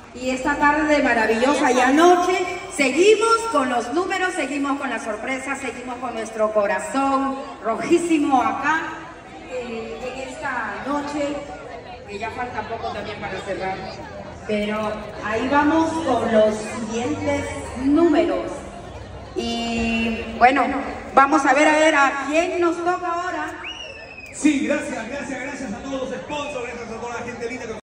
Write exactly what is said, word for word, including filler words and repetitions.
Y esta tarde maravillosa y anoche seguimos con los números, seguimos con las sorpresas, seguimos con nuestro corazón rojísimo acá eh, en esta noche, que ya falta poco también para cerrar. Pero ahí vamos con los siguientes números. Y bueno, vamos a ver a ver a quién nos toca ahora. Sí, gracias, gracias, gracias a todos los sponsors.